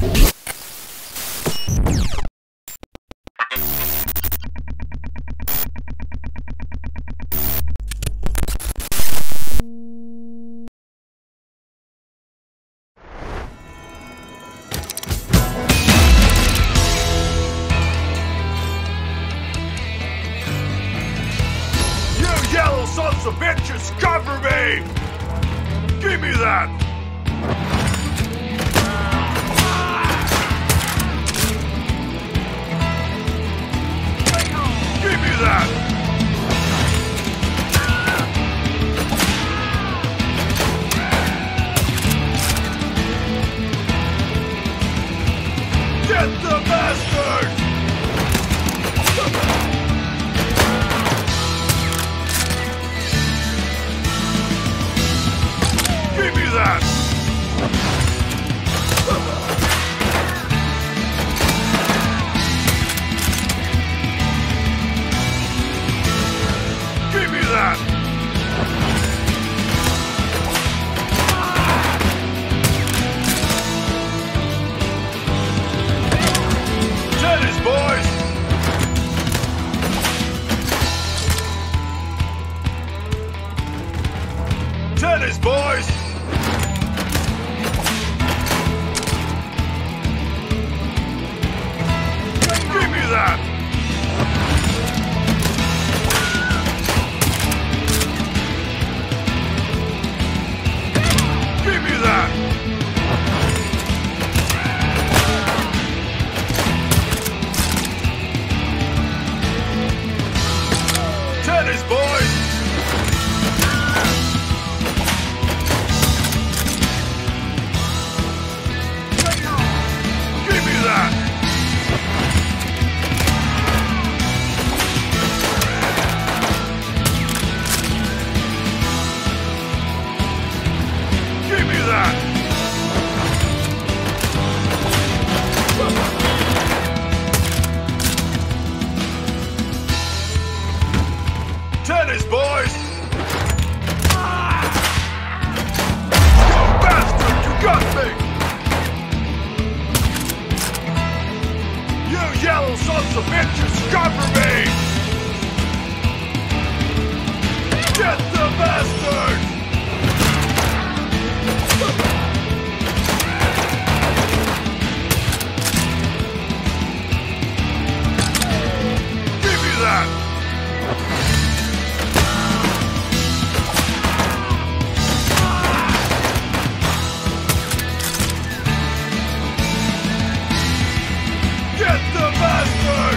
Sons of bitches, cover me! Give me that! Give me that! Get the bastard! Give me that! Give me that! Tennis, boys! Tennis, boys! That. Give me that. Tennis, boys. Give me that. Tennis, boys! You bastard, you got me! You yellow sons of bitches, cover me! Get the bastard! Give me that! Get the bastard!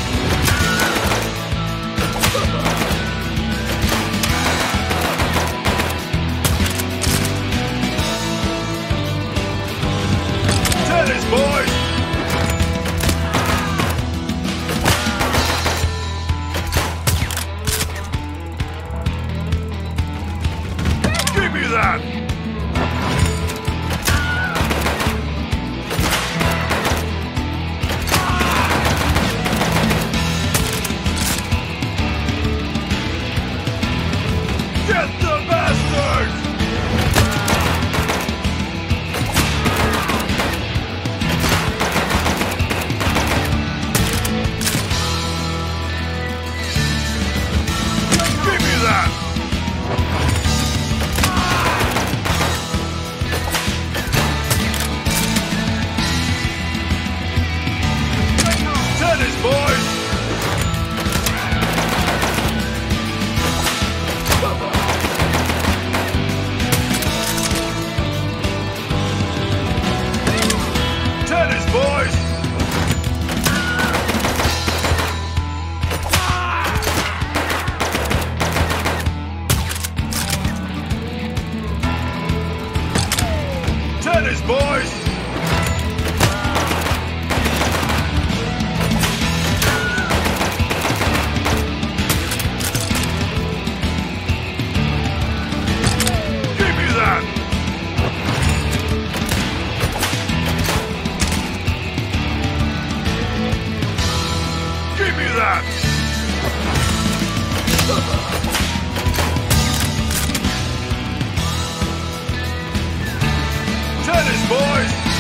Tennis, boys! Give me that! Get the bastard! Give me that! Tennis, boys! Tennis, boys! Tennis, boys! Give me that! Give me that! Tennis, boys!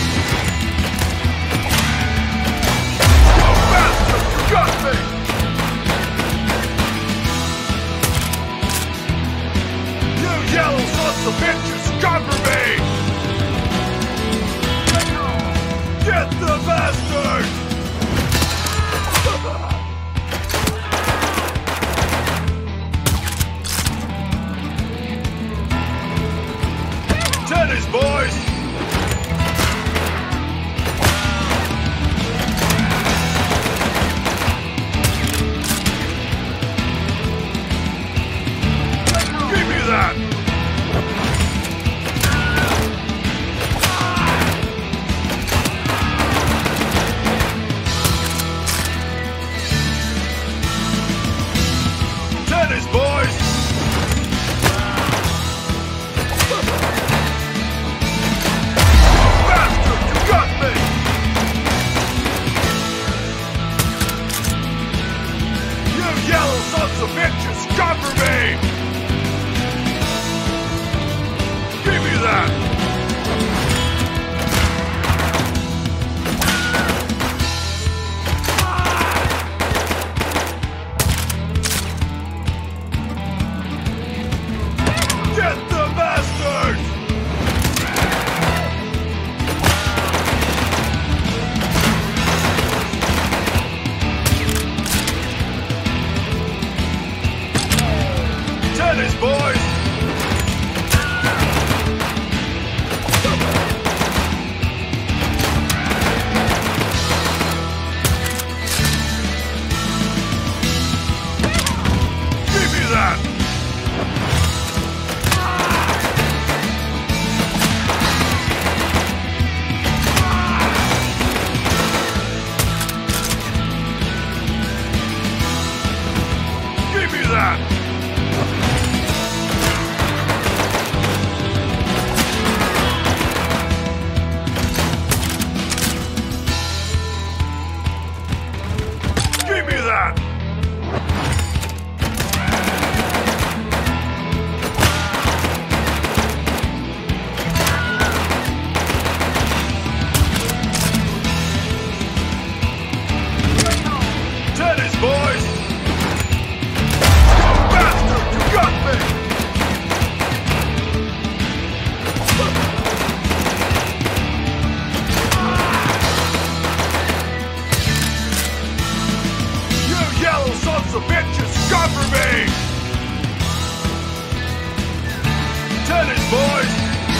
boys!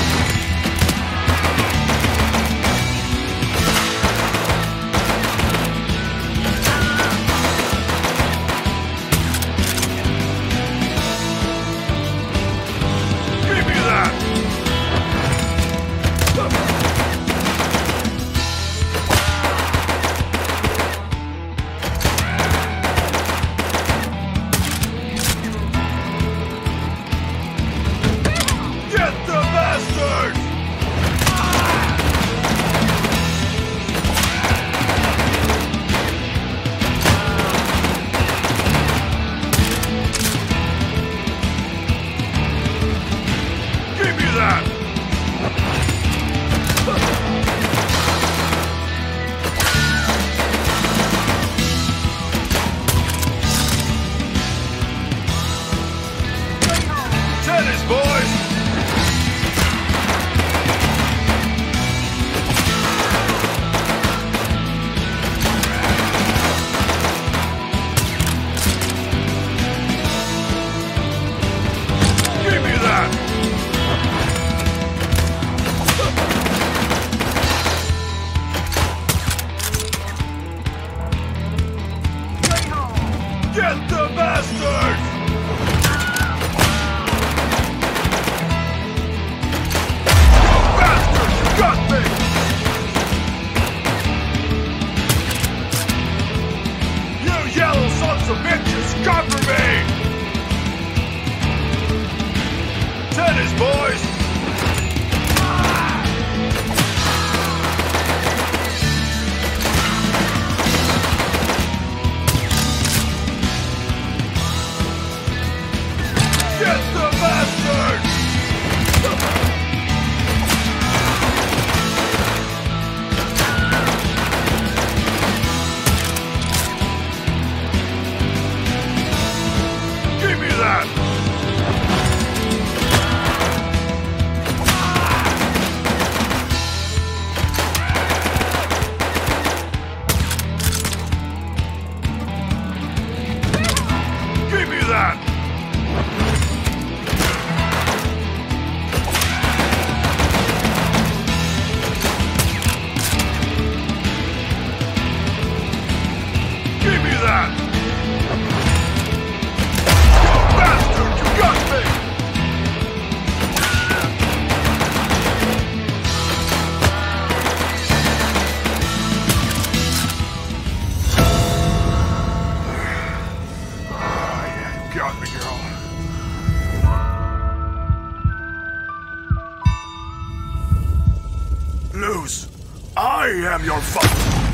Give me that! Get the bastards! Give me that! Tennis, boys! Give me that! Get the bastards! You bastards! You got me! You yellow sons of bitches! Cover me! Tennis, boys! Get the bastards! Give me that! Give me that! Give me that! You bastard! You got me! Ah, yeah, you got me, girl. Lose. I am your father.